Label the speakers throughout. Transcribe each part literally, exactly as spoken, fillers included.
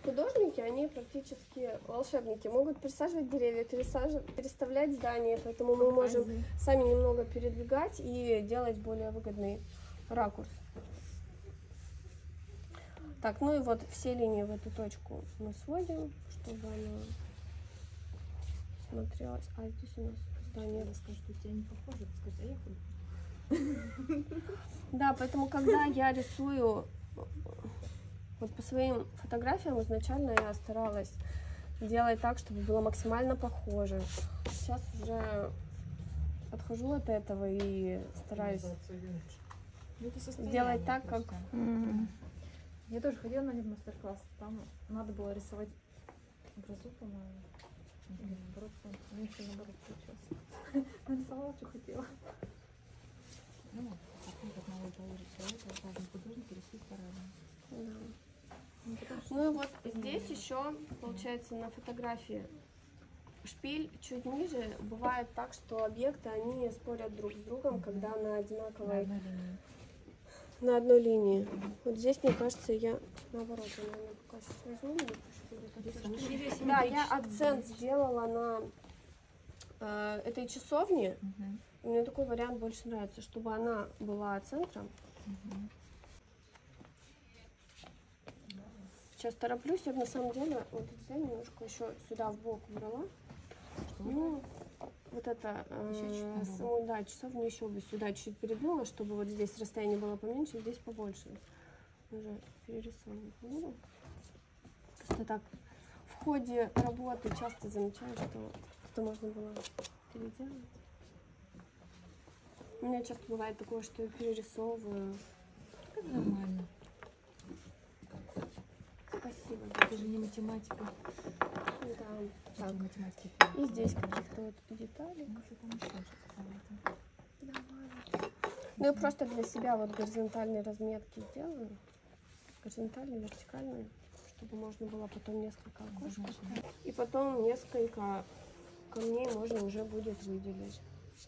Speaker 1: художники, они практически волшебники. Могут пересаживать деревья, пересаживать, переставлять здания, поэтому мы можем сами немного передвигать и делать более выгодный ракурс. Так, ну и вот все линии в эту точку мы сводим, чтобы она смотрелась. А здесь у нас здание.
Speaker 2: Я скажу, что у тебя не похоже, сказать, а я художник.
Speaker 1: Да, поэтому когда я рисую вот по своим фотографиям, изначально я старалась делать так, чтобы было максимально похоже. Сейчас уже отхожу от этого и стараюсь сделать так, как...
Speaker 2: Mm-hmm. Я тоже ходила на один мастер-класс, там надо было рисовать грозу, по-моему. Или наоборот, мне все наоборот получилось. Нарисовала, что хотела. Ну, как надо было рисовать, каждый художник рисует по-разному.
Speaker 1: Ну и вот здесь еще, получается, на фотографии шпиль чуть ниже. Бывает так, что объекты, они спорят друг с другом, mm-hmm. когда на одинаковой...
Speaker 2: На одной линии.
Speaker 1: На одной линии. Mm-hmm. Вот здесь, мне кажется, я наоборот, я, наверное, пока сейчас возьму. Да, я акцент сделала на э, этой часовне. Mm-hmm. И мне такой вариант больше нравится, чтобы она была центром. Mm-hmm. Сейчас тороплюсь, я на самом деле вот я немножко еще сюда в бок убрала. Ну, вот это, э, саму, да, часовню еще бы сюда чуть передвинула, чтобы вот здесь расстояние было поменьше, здесь побольше. Уже перерисовывать буду. Просто так в ходе работы часто замечаю, что это можно было переделать. У меня часто бывает такое, что я перерисовываю.
Speaker 2: Это нормально.
Speaker 1: Спасибо.
Speaker 2: Это же не математика.
Speaker 1: Да. Так.
Speaker 2: Математики.
Speaker 1: И здесь каких-то вот деталей. Ну и просто для себя вот горизонтальные разметки сделаю. Горизонтальные, вертикальные, чтобы можно было потом несколько окошек. И потом несколько камней можно уже будет выделить.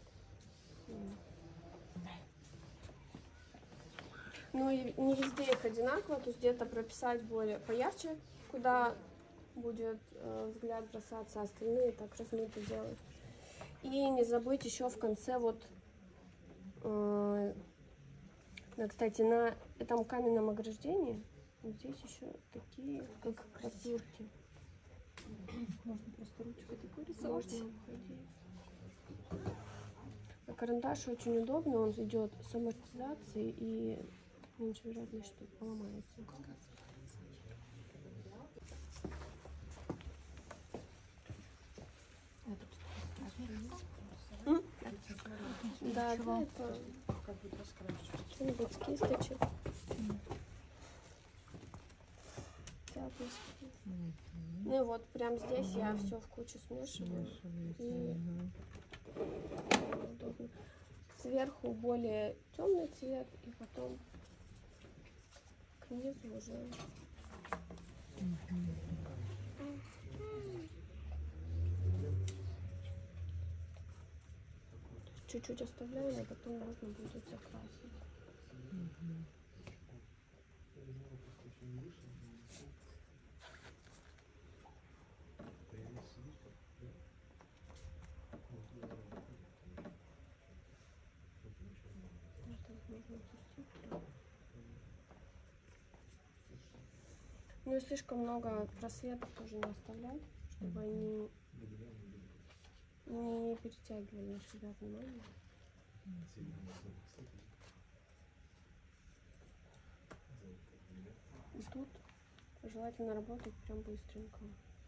Speaker 1: Ну и не везде их одинаково, то есть где-то прописать более поярче, куда будет э, взгляд бросаться, а остальные так размыто делать. И не забыть еще в конце вот, э, да, кстати, на этом каменном ограждении вот здесь еще такие, как красивки.
Speaker 2: Можно просто ручкой такой рисовать.
Speaker 1: А карандаш очень удобный, он идет с амортизацией и меньше вероятность, что поломается. Да, да, это что-нибудь с кисточек. Ну и вот прям здесь я все в кучу смешиваю. И удобно. Сверху более темный цвет, и потом к низу уже. Чуть-чуть оставляем, а потом можно будет закрасить. Ну и слишком много просветов тоже не оставлять, чтобы они не перетягивали на себя внимание. И тут желательно работать прям быстренько.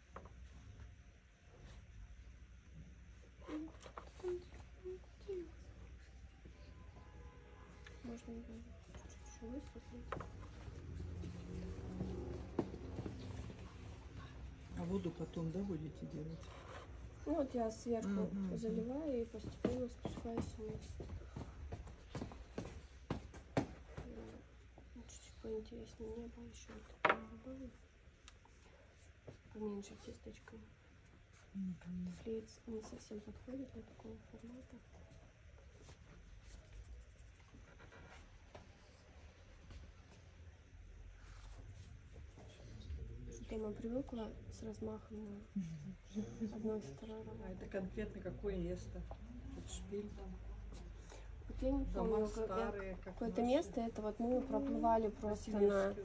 Speaker 1: Можно чуть-чуть еще высветлить.
Speaker 3: А воду потом, да, будете делать?
Speaker 1: Ну вот я сверху
Speaker 3: Mm-hmm.
Speaker 1: заливаю и постепенно спускаюсь вниз. Чуть-чуть поинтереснее небо еще вот добавлю. Поменьше кисточкой. Mm-hmm. Флиц не совсем подходит для такого формата. что она привыкла с размахом на одной второй
Speaker 3: А
Speaker 1: работе.
Speaker 3: это конкретно какое место? Вот шпиль.
Speaker 1: Вот я не
Speaker 3: Дома
Speaker 1: помню, как-
Speaker 3: старые, как
Speaker 1: какое-то
Speaker 3: наши.
Speaker 1: место, это вот мы проплывали просто на,
Speaker 3: Васильевские.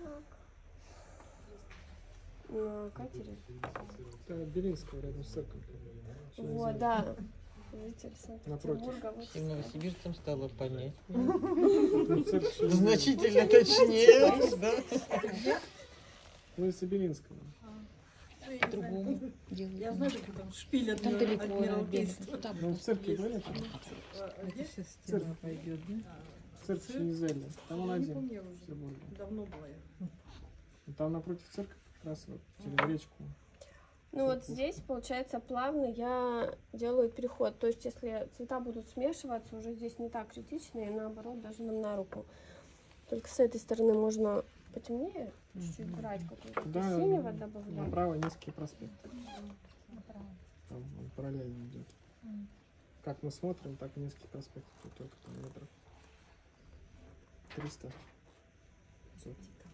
Speaker 1: на катере.
Speaker 4: Это Белинского рядом с церковью.
Speaker 1: Вот, да. Житель Санкт-Петербурга. Вот
Speaker 5: Всем новосибирцам стало понять.
Speaker 4: Ну, церковь еще
Speaker 5: Значительно точнее, да?
Speaker 4: Ну, из Белинского.
Speaker 5: По-другому
Speaker 3: Я
Speaker 5: делают.
Speaker 3: знаю, как там шпиль от
Speaker 5: Там далеко,
Speaker 3: Адмиралтейства.
Speaker 5: там.
Speaker 4: Ну, в церкви были?
Speaker 3: А, где?
Speaker 6: Сейчас стена пойдет, да?
Speaker 4: В церкви Шенизеля. Там он
Speaker 3: Не
Speaker 4: один.
Speaker 3: помню
Speaker 4: В
Speaker 3: уже.
Speaker 4: Петербурге.
Speaker 3: Давно была я.
Speaker 4: И там напротив церкви как раз вот через речку.
Speaker 1: Ну вот здесь, получается, плавно я делаю переход. То есть, если цвета будут смешиваться, уже здесь не так критично, и наоборот, даже нам на руку. Только с этой стороны можно потемнее чуть-чуть брать, какого-то
Speaker 4: Туда
Speaker 1: синего добавлять.
Speaker 4: направо низкий проспект. Там он параллельно идет. Как мы смотрим, так и низкий проспект. Вот только там метров триста. пятьсот.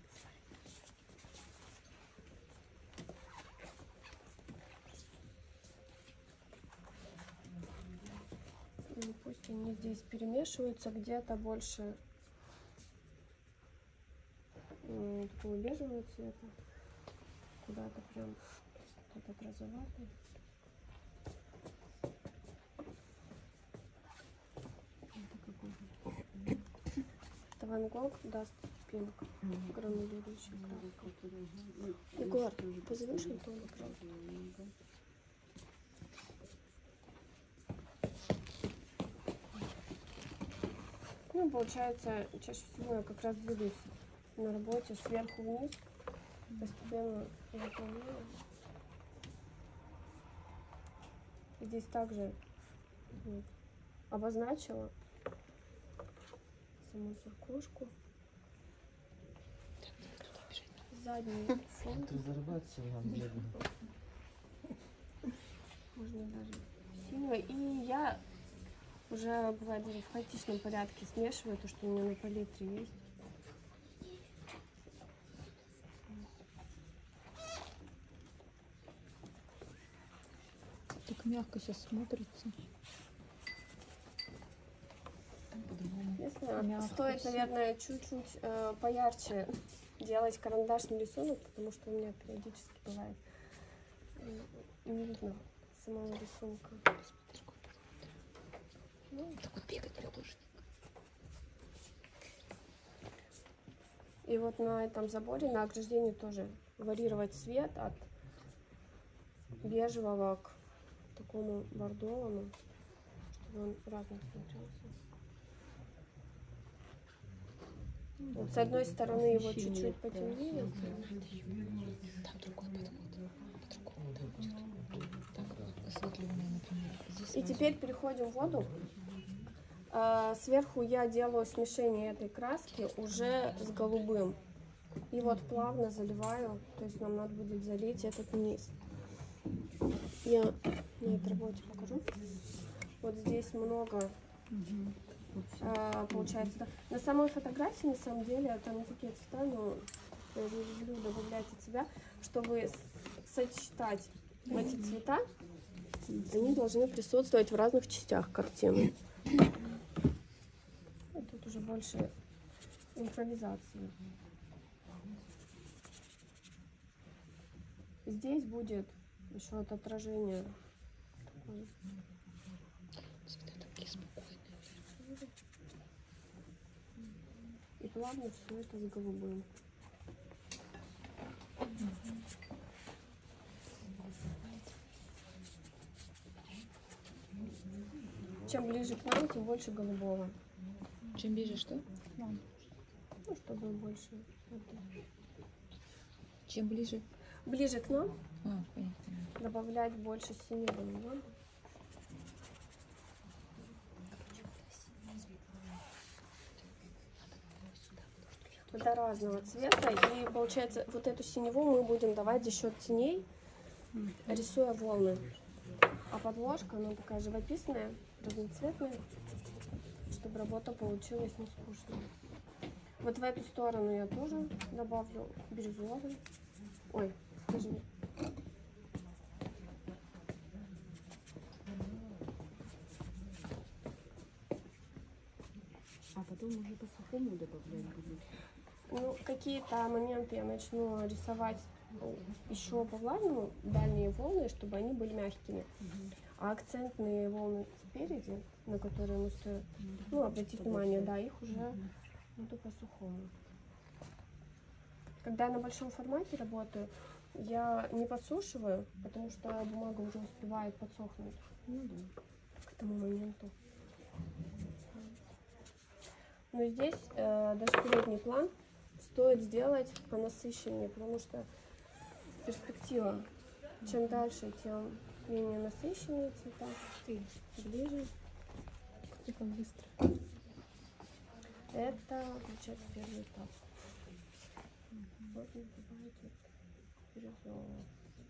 Speaker 1: Ну, пусть они здесь перемешиваются, где-то больше м, такого бежевого цвета, куда-то прям этот розоватый. Это какой? Это Ван Гог даст пинк, гранулирующий краска. Егор, позовешь Антона, пожалуйста? Ну, получается, чаще всего я как раз двигаюсь на работе сверху вниз, постепенно заполняю. Здесь также вот, обозначила саму церквушку. Задний фон.
Speaker 5: Разорваться вам, бедно.
Speaker 1: Можно даже синего. И я уже, бывает, даже в хаотичном порядке смешиваю то, что у меня на палитре есть.
Speaker 6: Так мягко сейчас смотрится.
Speaker 1: Не знаю,
Speaker 6: Мягко
Speaker 1: стоит,
Speaker 6: всё.
Speaker 1: наверное, чуть-чуть э, поярче делать карандашный рисунок, потому что у меня периодически бывает э, не видно самого рисунка. Ну,
Speaker 5: Так вот бегать художник.
Speaker 1: и вот на этом заборе, на ограждении тоже варьировать цвет от бежевого к такому бордовому, чтобы он разным смотрелся. Вот с одной стороны его чуть-чуть потемнее.
Speaker 5: Там другой подход. По-другому да, будет. Так, осветленная, например. Здесь
Speaker 1: И
Speaker 5: сразу.
Speaker 1: теперь переходим в воду. А, Сверху я делаю смешение этой краски уже с голубым. И вот плавно заливаю, то есть нам надо будет залить этот низ. Я на этой работе покажу. Вот здесь много а, получается. Да. На самой фотографии, на самом деле, там не такие цвета, но я люблю добавлять от себя, чтобы с- сочетать эти цвета. Они должны присутствовать в разных частях картины. И тут уже больше импровизации. Здесь будет еще вот отражение такое.
Speaker 5: Цвета такие спокойные.
Speaker 1: И плавно все это с голубым. Чем ближе к нам, тем больше голубого.
Speaker 5: Чем ближе что?
Speaker 1: Ну, чтобы больше. это.
Speaker 5: Чем ближе?
Speaker 1: Ближе к нам
Speaker 5: А, понятно.
Speaker 1: добавлять больше синего не надо. Это разного цвета. И получается, вот эту синеву мы будем давать за счет теней, рисуя волны. А подложка, она такая живописная, разноцветная, чтобы работа получилась не скучной. Вот в эту сторону я тоже добавлю бирюзовый. Ой, даже не.
Speaker 5: А потом уже по сухому добавлять будешь.
Speaker 1: Ну, какие-то моменты я начну рисовать еще по влажному, дальние волны, чтобы они были мягкими. А акцентные волны спереди, на которые мы стоит, ну, обратить внимание, да, их уже буду по сухому. Когда я на большом формате работаю, я не подсушиваю, потому что бумага уже успевает подсохнуть.
Speaker 5: Ну да.
Speaker 1: К этому моменту. Но здесь э, даже передний план стоит сделать понасыщеннее, потому что перспектива, чем дальше, тем менее насыщенные цвета.
Speaker 2: Ты.
Speaker 1: Ближе.
Speaker 2: Типа быстро.
Speaker 1: Это, получается, первый этап. Вот не забывайте бирюзового.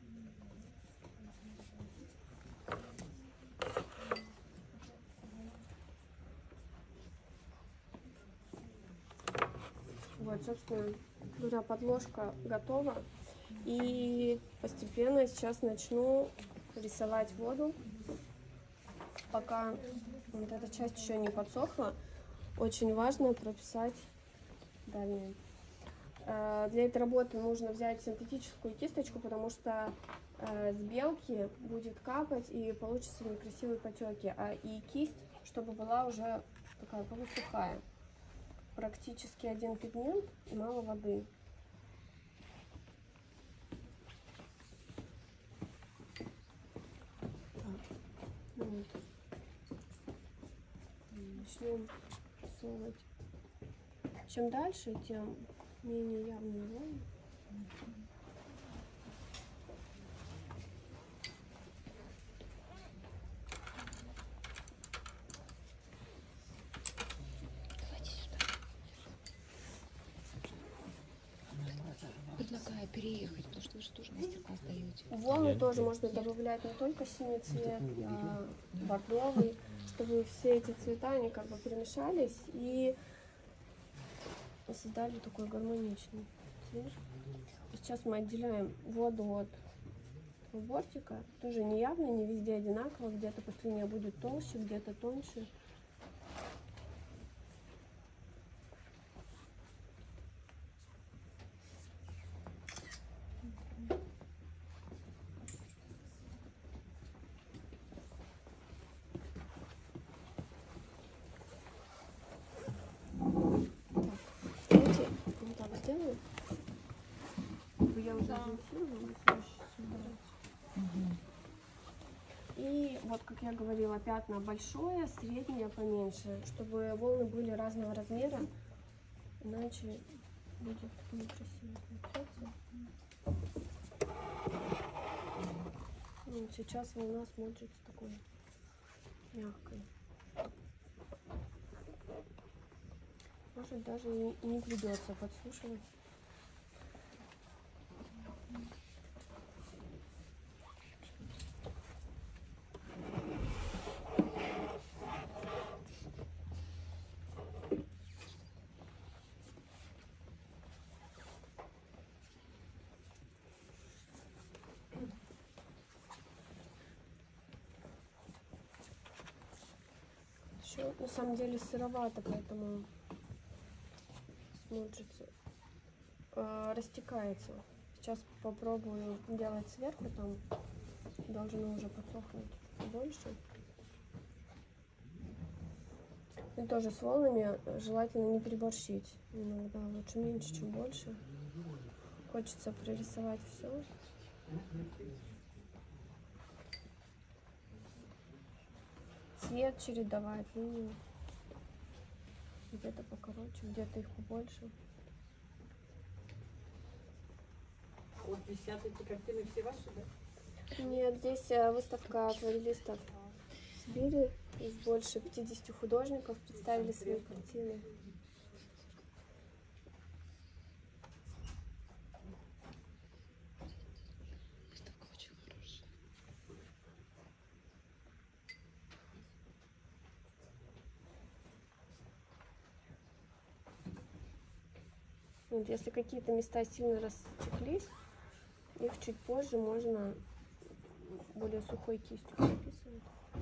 Speaker 1: Вот, собственно говоря, подложка готова. И постепенно сейчас начну рисовать воду. Пока вот эта часть еще не подсохла, очень важно прописать дальнюю. Для этой работы нужно взять синтетическую кисточку, потому что с белки будет капать и получится некрасивые потеки. А и кисть, чтобы была уже такая полусухая. Практически один пигмент и мало воды. Так, ну вот. Начнем рисовать. Чем дальше, тем менее явные волны.
Speaker 5: Предлагаю переехать, потому что вы же тоже мастер-класс даете.
Speaker 1: Волны тоже можно добавлять не только синий цвет, а бордовый, чтобы все эти цвета, они как бы перемешались и создали такой гармоничный цвет. Сейчас мы отделяем воду от бортика. Тоже не явно, не везде одинаково. Где-то после нее будет толще, где-то тоньше. Давайте вот так сделаю. Я уже зафиксировала, и вот, как я говорила, пятна большое, среднее поменьше, чтобы волны были разного размера, иначе будет некрасиво смотреться. Ну, сейчас волна смотрится такой мягкой. Может, даже и не придется подсушивать. Еще на самом деле сыровато, поэтому смотрится, э, растекается. Сейчас попробую делать сверху, там должно уже подсохнуть больше. И тоже с волнами желательно не переборщить. Иногда лучше меньше, чем больше. Хочется прорисовать все. Цвет чередовать, линию. Где-то покороче, где-то их побольше.
Speaker 3: А вот висят эти картины все ваши, да?
Speaker 1: Нет, здесь э, выставка акварелистов Сибири. Из больше пятидесяти художников представили свои картины.
Speaker 5: Выставка очень хорошая.
Speaker 1: Вот, если какие-то места сильно растеклись, чуть позже можно более сухой кистью прописывать.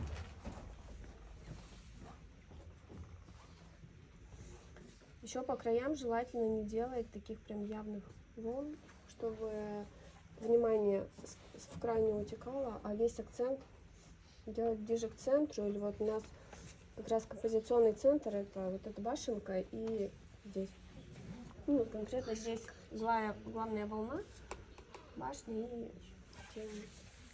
Speaker 1: Еще по краям желательно не делать таких прям явных волн, чтобы внимание в край не утекало, а весь акцент делать ближе к центру. Или вот у нас как раз композиционный центр — это вот эта башенка и здесь. Ну, конкретно здесь главная, главная волна, башни и тени.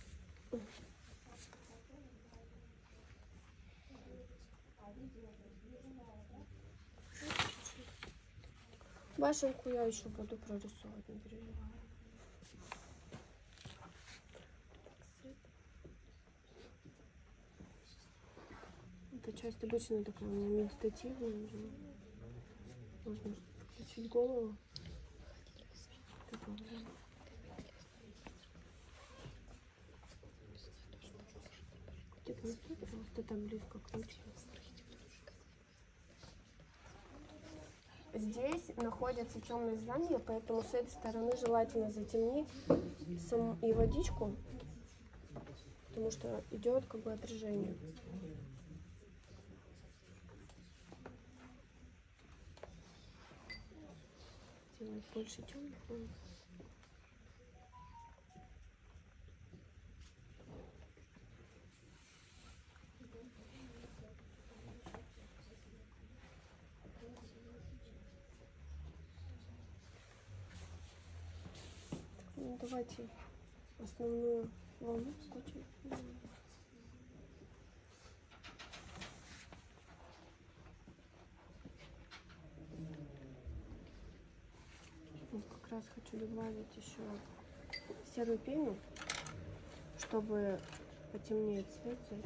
Speaker 1: Башенку я еще буду прорисовывать, не переживай. Эта часть обычно такая медитативная, уже. Можно включить голову. Тихо, не стой, пожалуйста, там близко к ручке. Здесь находится темное здание, поэтому с этой стороны желательно затемнить саму и водичку, потому что идет как бы отражение. Делать больше темных. Ну, давайте основную волну скотчем. Вот как раз хочу добавить еще серую пену, чтобы потемнее цвет взять.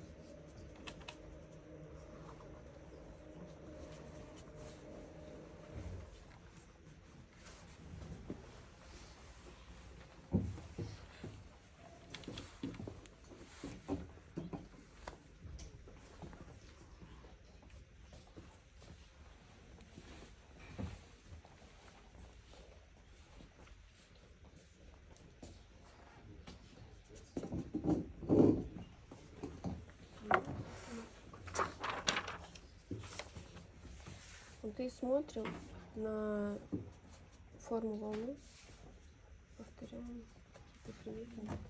Speaker 1: Вот и смотрим на форму волны, повторяем какие-то приметы.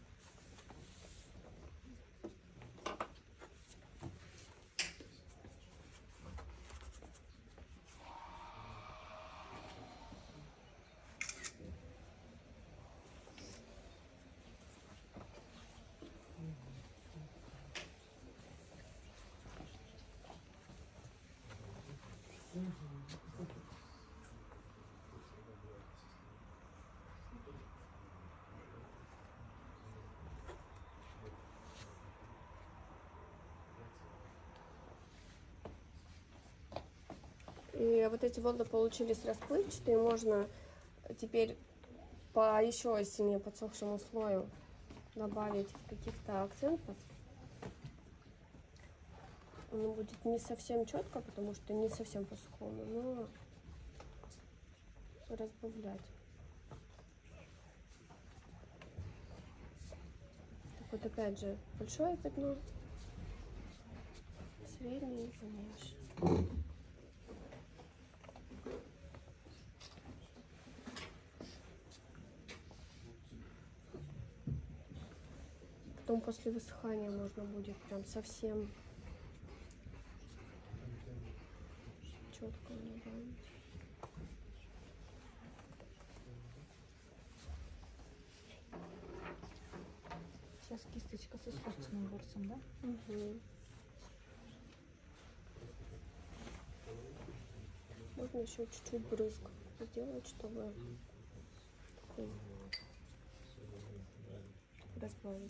Speaker 1: И вот эти волны получились расплывчатые, можно теперь по еще сильнее подсохшему слою добавить каких-то акцентов. Он будет не совсем четко, потому что не совсем по-сухому, но разбавлять. Так вот опять же большое пятно, среднее и поменьше. Потом после высыхания можно будет прям совсем четко добавить.
Speaker 5: Сейчас кисточка с искусственным ворсом, да?
Speaker 1: Угу. Можно еще чуть-чуть брызг сделать, чтобы такой разбавить.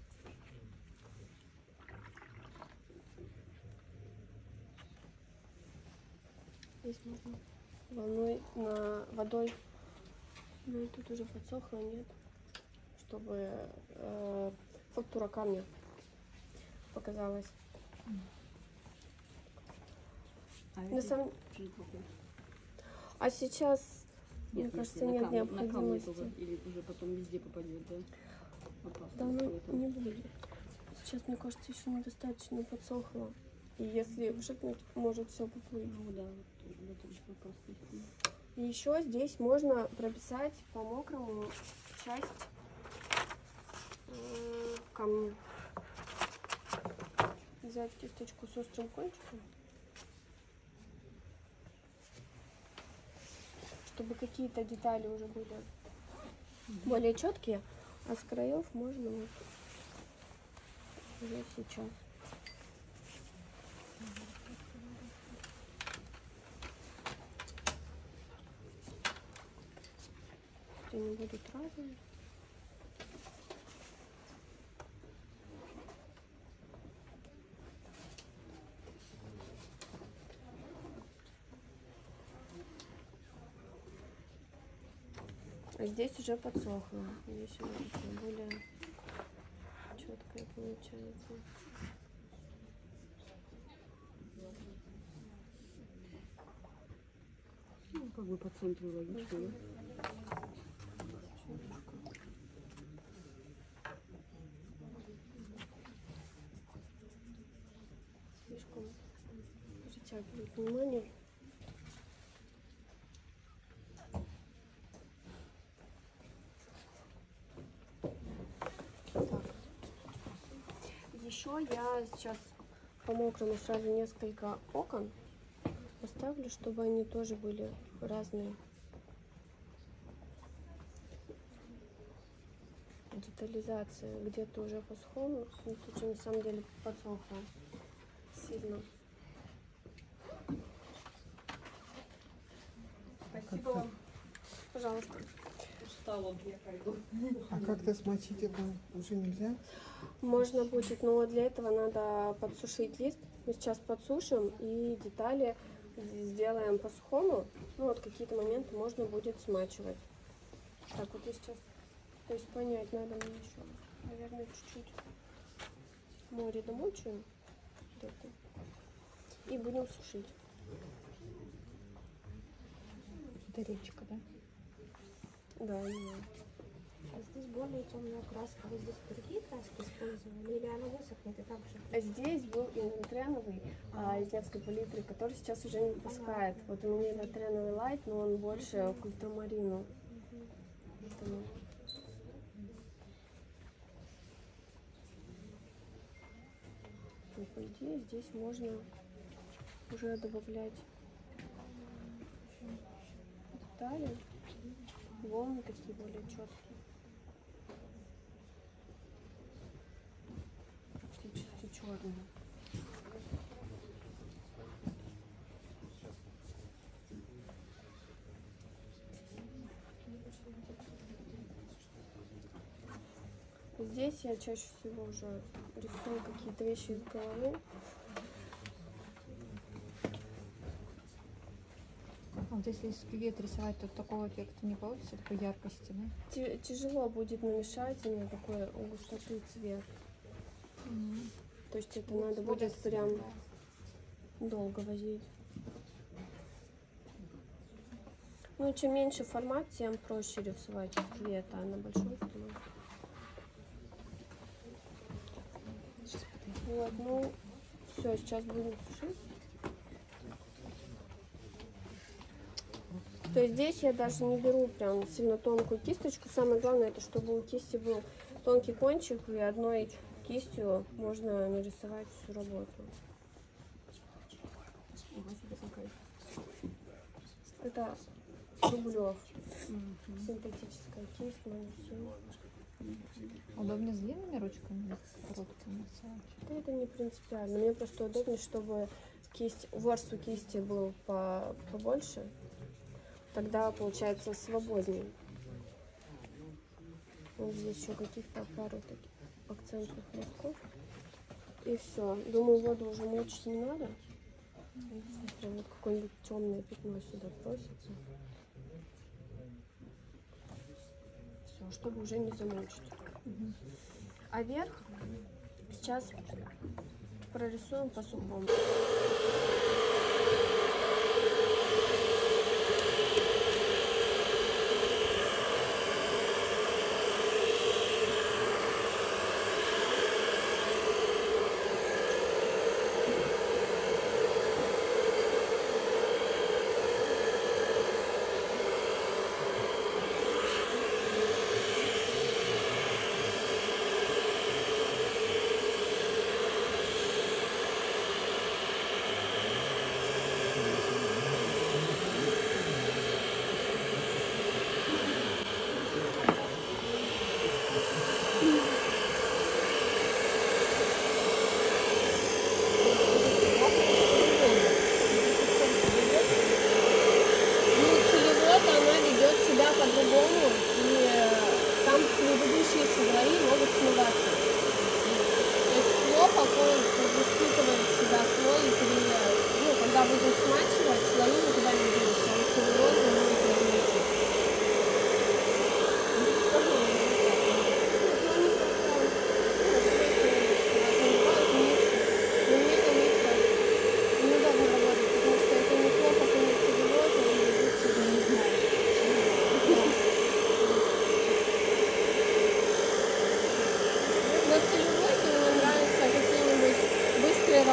Speaker 1: Здесь можно волной на водой, ну тут уже подсохло, нет, чтобы э, фактура камня показалась.
Speaker 5: А,
Speaker 1: На самом... а сейчас Мне
Speaker 3: Вот
Speaker 1: кажется,
Speaker 3: если на
Speaker 1: нет
Speaker 3: камне- на камне
Speaker 1: необходимости.
Speaker 3: тоже, или уже потом везде попадет, да? Опасно
Speaker 1: Да, ну
Speaker 3: поэтому.
Speaker 1: не будет. Сейчас, мне кажется, еще недостаточно подсохло. И если вшикнуть, может все поплыть.
Speaker 3: Ну да, вот тоже в этом вопрос есть.
Speaker 1: И еще здесь можно прописать по мокрому часть э, камня. Взять кисточку с острым кончиком, чтобы какие-то детали уже были более четкие, а с краев можно вот уже сейчас. Они будут разные. А здесь уже подсохло. Здесь уже такое более четкое получается.
Speaker 3: Ну, как бы по центру логично, да?
Speaker 1: Слишком притягивает внимание. Так. Еще я сейчас по мокрому сразу несколько окон поставлю, чтобы они тоже были разные. Детализация где-то уже по схому, но тут же на самом деле подсохло сильно. Спасибо вам. Пожалуйста.
Speaker 3: Устала, вот я пойду.
Speaker 4: А как-то смочить это уже нельзя?
Speaker 1: Можно будет, но для этого надо подсушить лист. Мы сейчас подсушим и детали сделаем по сухому. Ну вот какие-то моменты можно будет смачивать. Так, вот я сейчас, то есть понять надо мне еще, наверное, чуть-чуть море домучаем. Вот это. И будем сушить.
Speaker 5: Это речка, да?
Speaker 1: Да, да.
Speaker 7: А здесь более темная краска. Вы здесь другие краски использовали? Или она высохнет и так же?
Speaker 1: А здесь был инвентреновый а, из Невской палитры, который сейчас уже не выпускает. Вот у меня инвентреновый лайт, но он больше к ультрамарину. Поэтому... Ну, по идее, здесь можно уже добавлять детали, волны такие более четкие. Практически черные. Здесь я чаще всего уже рисую какие-то вещи из головы.
Speaker 5: Вот если из кювет рисовать, то такого эффекта не получится, такой яркости, да?
Speaker 1: Ти- Тяжело будет намешать именно такой густоты цвет.
Speaker 5: Mm-hmm.
Speaker 1: То есть это надо будет прям долго возить. Ну, чем меньше формат, тем проще рисовать из цвета, а на большой формат. Вот, ну, все, сейчас будем сушить. То есть здесь я даже не беру прям сильно тонкую кисточку. Самое главное, это чтобы у кисти был тонкий кончик, и одной кистью можно нарисовать всю работу. Это Рублев. Синтетическая кисть, манисюр.
Speaker 5: Удобнее с длинными ручками или с короткими рисовать?
Speaker 1: Да это не принципиально. Мне просто удобнее, чтобы кисть, ворс у кисти был по, побольше. Тогда получается свободнее. Вот здесь еще каких-то пару таких акцентных мазков. И все. Думаю, воду уже мочить не надо. Прям вот какое-нибудь темное пятно сюда просится. Все, чтобы уже не замочить.
Speaker 5: Угу.
Speaker 1: А верх сейчас прорисуем по сухому.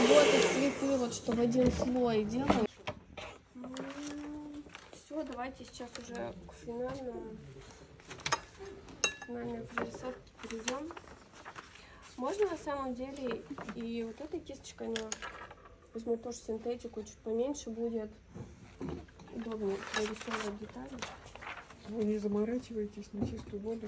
Speaker 1: работать цветы, вот что в один слой делаю. Все, давайте сейчас уже к финальному, финальной прорисовке перейдем. Можно на самом деле и вот этой кисточкой, но возьму тоже синтетику, чуть поменьше, будет удобнее прорисовывать детали.
Speaker 6: Вы не заморачиваетесь на чистую воду?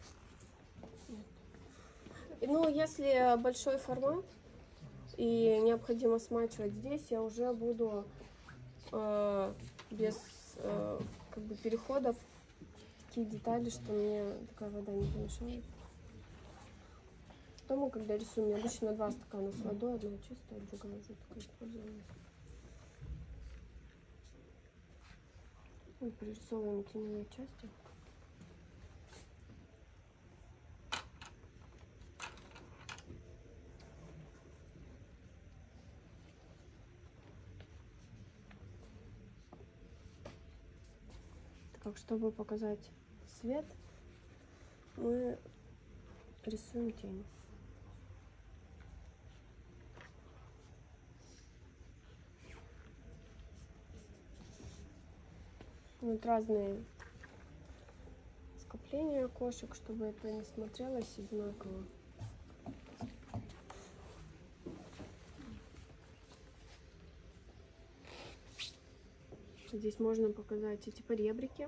Speaker 1: Ну, если большой формат и необходимо смачивать здесь, я уже буду э, без э, как бы переходов такие детали, что мне такая вода не помешает. Потом, мы, когда рисуем, я обычно два стакана с водой, одна чистая, другая уже такая использованная. И прорисовываем теневые части. Как чтобы показать свет, мы рисуем тень. Вот разные скопления окошек, чтобы это не смотрелось одинаково. Здесь можно показать эти поребрики,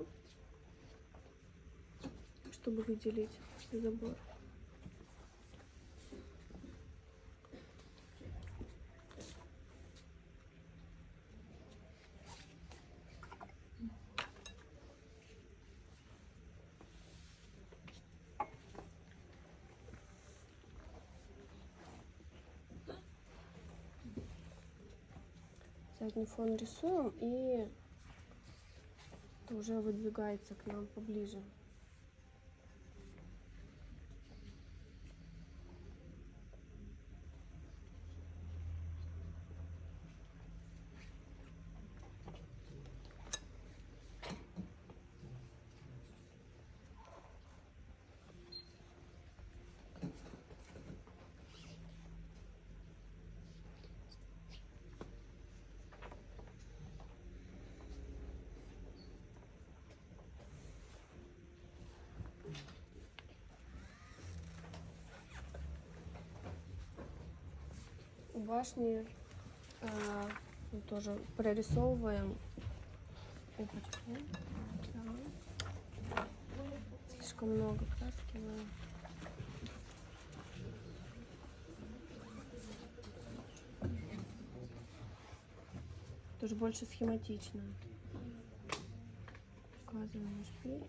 Speaker 1: чтобы выделить забор. Задний фон рисуем, и это уже выдвигается к нам поближе. Башни э, мы тоже прорисовываем. Опачку. Да. Слишком много краски. Тоже больше схематично. Указываем шпиль.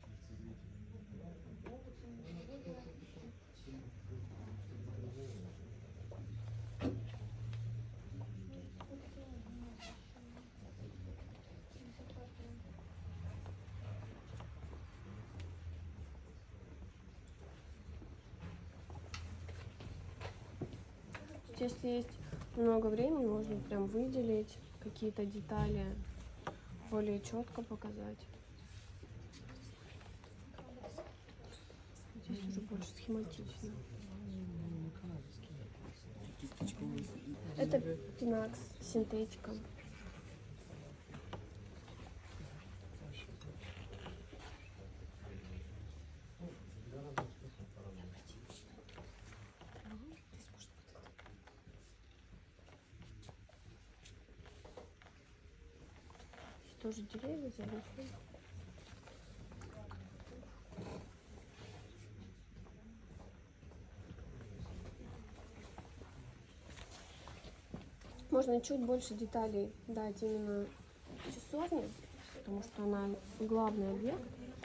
Speaker 1: Если есть много времени, можно прям выделить какие-то детали, более четко показать. Здесь уже больше схематично. Это пинакс, синтетика. Тоже деревья заросли. Можно чуть больше деталей дать именно часовне, потому что она главный объект.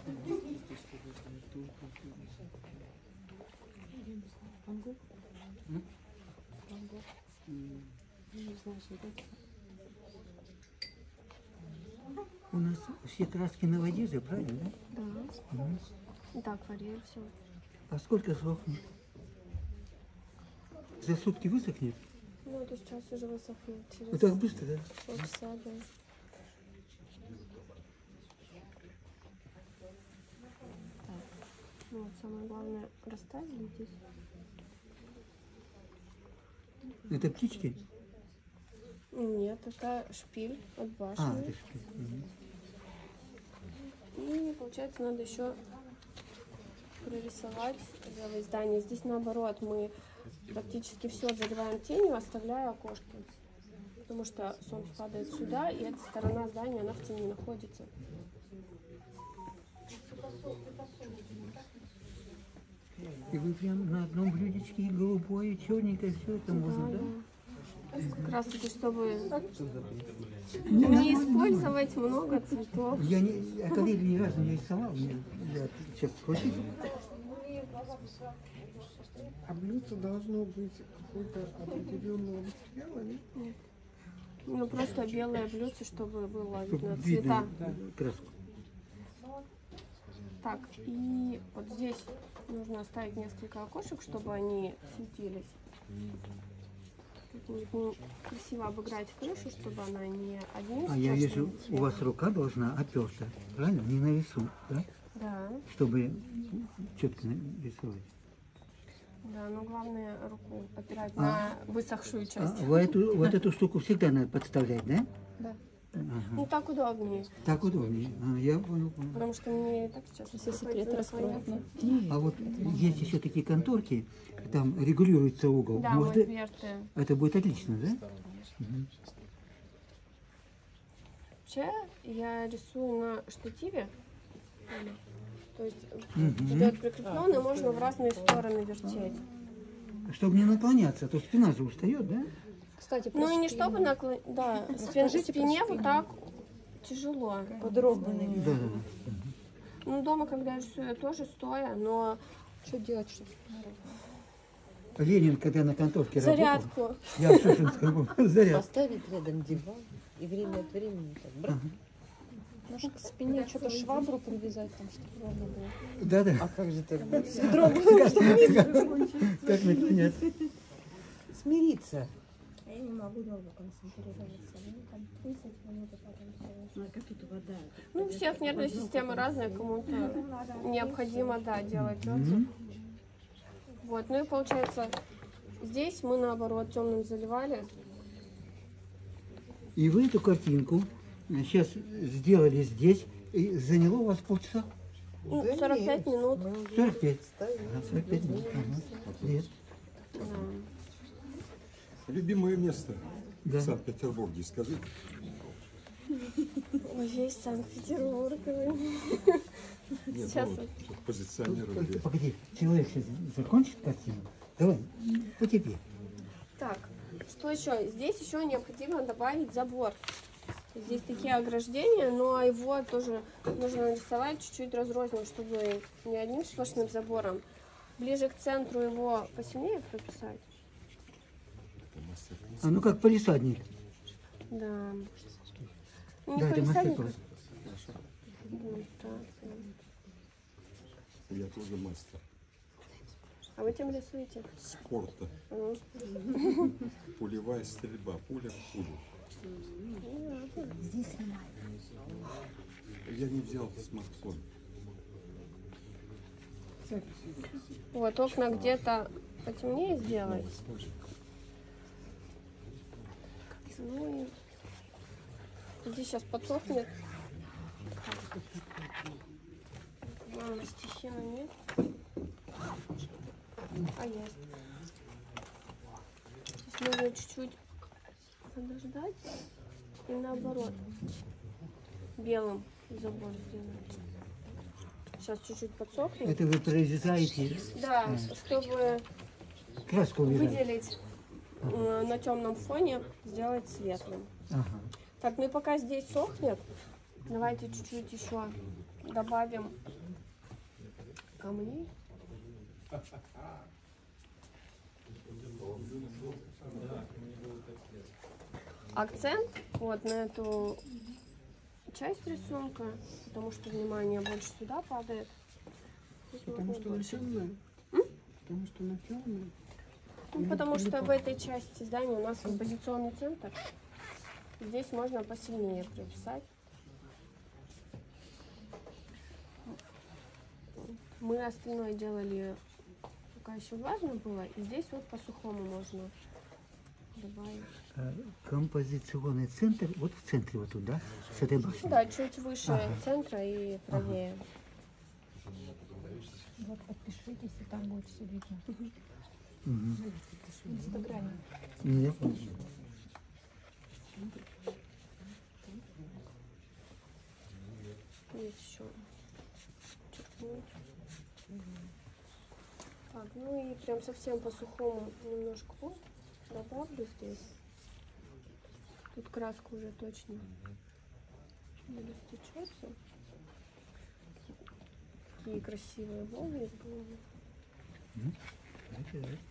Speaker 8: У нас все краски на воде же, правильно?
Speaker 1: Да.
Speaker 8: Угу.
Speaker 1: Так, акварель, все.
Speaker 8: А сколько сохнет? За сутки высохнет?
Speaker 1: Ну, это сейчас уже высохнет. Через
Speaker 8: Вот так быстро, да?
Speaker 1: полчаса, да. Так. Ну, вот самое главное, расставили здесь.
Speaker 8: Это птички?
Speaker 1: Нет, это шпиль от башни.
Speaker 8: А, это шпиль. Мгм.
Speaker 1: И получается надо еще прорисовать левое здание. Здесь наоборот мы практически все заливаем тенью, оставляя окошки. Потому что солнце падает сюда, и эта сторона здания, она в тени находится.
Speaker 8: И вы прям на одном блюдечке и голубое, и черненькое, все это можно, да?
Speaker 1: Как раз таки, чтобы не использовать много цветов.
Speaker 8: Я не, а коллеги ни разу не рисовал, я, я сейчас схватить.
Speaker 6: А блюдце должно быть какой-то определенного материала, нет?
Speaker 1: Ну, просто белое блюдце, чтобы было видно
Speaker 8: Чтобы
Speaker 1: цвета.
Speaker 8: видно краску.
Speaker 1: Так, и вот здесь нужно оставить несколько окошек, чтобы они светились. Как-нибудь красиво обыграть крышу, чтобы она не одним
Speaker 8: А я вижу,
Speaker 1: сплошным
Speaker 8: у
Speaker 1: цветом.
Speaker 8: вас рука должна оперта, правильно? Не на весу, да?
Speaker 1: Да,
Speaker 8: Чтобы четко рисовать.
Speaker 1: да, но главное руку опирать
Speaker 8: А.
Speaker 1: на высохшую
Speaker 8: А,
Speaker 1: часть.
Speaker 8: вот, эту, вот эту штуку всегда надо подставлять, да?
Speaker 1: Да.
Speaker 8: Ага.
Speaker 1: Ну так удобнее,
Speaker 8: Так удобнее. А, я понял, понял.
Speaker 1: потому что мне и так сейчас
Speaker 5: Все секреты
Speaker 1: приходится
Speaker 5: раскроют.
Speaker 1: наклоняться.
Speaker 8: А вот есть еще такие конторки, там регулируется угол.
Speaker 1: Да,
Speaker 8: Может,
Speaker 1: мольберты.
Speaker 8: это будет отлично, да? Мгм.
Speaker 1: Вообще я рисую на штативе. То есть
Speaker 8: Мгм.
Speaker 1: идет прикрепленный, можно в разные стороны вертеть.
Speaker 8: Чтобы не наклоняться, а то спина же устает, да?
Speaker 5: Кстати,
Speaker 1: Ну и не чтобы наклонить, да, спин, спине вот так тяжело.
Speaker 5: подробно.
Speaker 8: Да, да, да.
Speaker 1: Ну дома, когда я рисую, я тоже стоя, но
Speaker 5: Что делать, чтобы
Speaker 8: Ленин, когда на конторке работал,
Speaker 1: зарядку.
Speaker 8: я в Шушинском был, заряд.
Speaker 9: Поставить рядом диван и время от времени так брать.
Speaker 5: может к спине что-то швабру привязать, там, чтобы ровно было?
Speaker 8: Да, да.
Speaker 9: А как же так будет?
Speaker 8: Как наклоняться?
Speaker 9: Смириться.
Speaker 7: Я не могу долго концентрироваться. Ну, там тридцать минут, а потом все.
Speaker 1: Ну, у всех нервная система разная, кому-то необходимо, да, делать отзыв.
Speaker 8: Мгм.
Speaker 1: Вот, ну и получается, здесь мы наоборот темным заливали.
Speaker 8: И вы эту картинку сейчас сделали здесь, и заняло у вас полчаса?
Speaker 1: Ну, сорок пять минут.
Speaker 8: сорок пять. Ага, сорок пять минут. Ага. Лет.
Speaker 1: Да.
Speaker 10: Любимое место
Speaker 8: Да.
Speaker 10: в Санкт-Петербурге, скажи.
Speaker 1: Ой, весь Санкт-Петербург.
Speaker 10: Нет,
Speaker 1: Сейчас
Speaker 10: ну,
Speaker 1: вот.
Speaker 10: вот, чтоб позиционировали.
Speaker 8: Погоди, человек сейчас закончит картину. Давай, по тебе.
Speaker 1: Так, что еще? Здесь еще необходимо добавить забор. Здесь такие ограждения, но его тоже нужно нарисовать чуть-чуть разрозненно, чтобы не одним сплошным забором. Ближе к центру его посильнее прописать.
Speaker 8: А ну как полисадник.
Speaker 1: Да. Ну, не
Speaker 8: Да, это
Speaker 1: полисадник,
Speaker 8: мастер-класс.
Speaker 1: демонстрация.
Speaker 10: Я тоже мастер
Speaker 1: А вы чем рисуете?
Speaker 10: спорта.
Speaker 1: Ну,
Speaker 10: Пулевая стрельба, пуля в пулю. Я не взял смартфон.
Speaker 1: вот окна где-то потемнее сделать. Ну и здесь сейчас подсохнет. Главное, стихина нет. А есть. Здесь нужно чуть-чуть подождать и наоборот белым забор сделать. Сейчас чуть-чуть подсохнет.
Speaker 8: Это вы прорезаете
Speaker 1: Да, чтобы
Speaker 8: краску убираете.
Speaker 1: выделить э, на темном фоне, сделать светлым.
Speaker 8: Ага.
Speaker 1: Так, ну и пока здесь сохнет, давайте чуть-чуть еще добавим камней. Акцент вот на эту часть рисунка, потому что внимание больше сюда падает. Здесь
Speaker 6: Потому
Speaker 1: можно
Speaker 6: что она
Speaker 1: больше.
Speaker 6: темная? Потому что она темная?
Speaker 1: Ну, потому что в этой части здания у нас композиционный центр. Здесь можно посильнее прописать. Мы остальное делали, пока еще влажно было, и здесь вот по сухому можно добавить.
Speaker 8: Э, Композиционный центр, вот в центре вот тут, да? С этой башни.
Speaker 1: Да, чуть выше
Speaker 8: Ага.
Speaker 1: центра и правее.
Speaker 5: Вот подпишитесь, и там будет все видно.
Speaker 8: Мгм.
Speaker 5: В Инстаграме.
Speaker 8: Ну, я понял.
Speaker 1: Есть еще черкнуть. Так, ну и прям совсем по сухому немножко добавлю здесь. Тут краска уже точно не растечется. Какие красивые волны сделаны.
Speaker 8: Мгм. Давайте, давайте.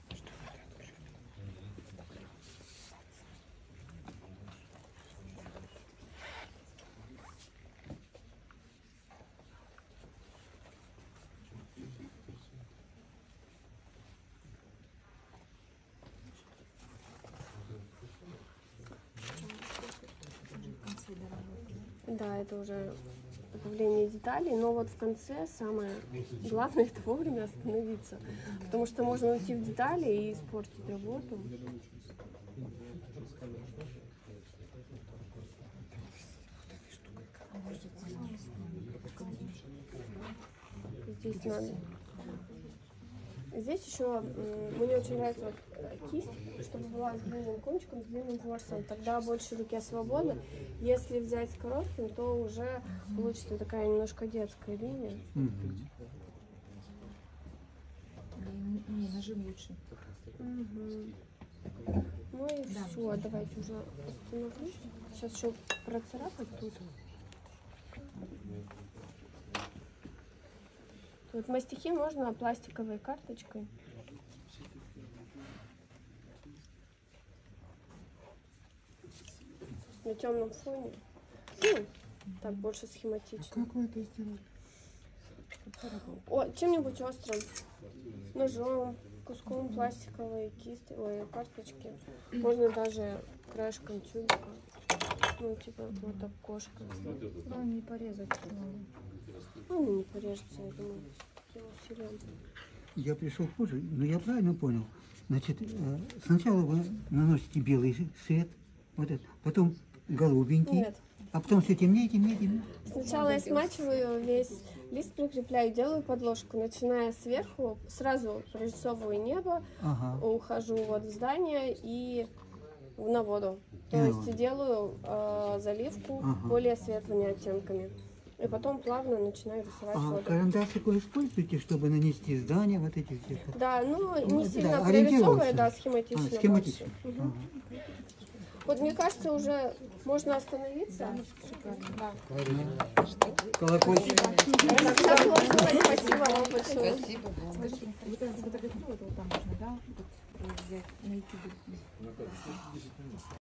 Speaker 1: Да, это уже добавление деталей, но вот в конце самое главное это вовремя остановиться, потому что можно уйти в детали и испортить работу. Здесь надо. Здесь еще м, мне очень нравится вот, э, кисть, чтобы была с длинным кончиком, с длинным ворсом. Тогда больше руке свободы. Если взять с коротким, то уже получится такая немножко детская линия.
Speaker 8: Мгм.
Speaker 5: Не, не, нажим лучше.
Speaker 1: Мгм. Ну и все, давайте уже остановлюсь. Сейчас еще процарапать тут. Вот мастихи можно пластиковой карточкой. На темном фоне. Ну, так больше схематично.
Speaker 6: Как вы это сделали?
Speaker 1: О, чем-нибудь острым. Ножом, куском пластиковой кисти, ой, карточки. Можно даже краешком тюбика. Ну, типа вот окошко.
Speaker 5: Ну, не порезать.
Speaker 1: Ну, не порежется, я думаю. Его усилием.
Speaker 8: Я пришел позже, но я правильно понял. Значит, э, сначала вы наносите белый свет, вот этот, потом голубенький,
Speaker 1: Нет.
Speaker 8: а потом все темнее, темнее, темнее.
Speaker 1: Сначала я смачиваю весь лист, прикрепляю, делаю подложку. Начиная сверху, сразу прорисовываю небо,
Speaker 8: Ага.
Speaker 1: ухожу вот в здание и на воду. То
Speaker 8: И на
Speaker 1: есть
Speaker 8: воду.
Speaker 1: делаю э, заливку
Speaker 8: Ага.
Speaker 1: более светлыми оттенками. И потом плавно начинаю рисовать
Speaker 8: А
Speaker 1: воду.
Speaker 8: карандашик вы используете, чтобы нанести здание, вот эти все?
Speaker 1: Да, ну
Speaker 8: Ну,
Speaker 1: не
Speaker 8: да,
Speaker 1: сильно
Speaker 8: ориентироваться.
Speaker 1: прорисовывая, да, схематично.
Speaker 8: А, схематично.
Speaker 1: больше. Мгм. Вот мне кажется, уже можно остановиться. Да.
Speaker 8: Колокольчик.
Speaker 1: Так, всё сложилось. Спасибо вам большое.
Speaker 5: Спасибо. Скажите, вот это фотографировать вот там можно, да? Вот взять, найти.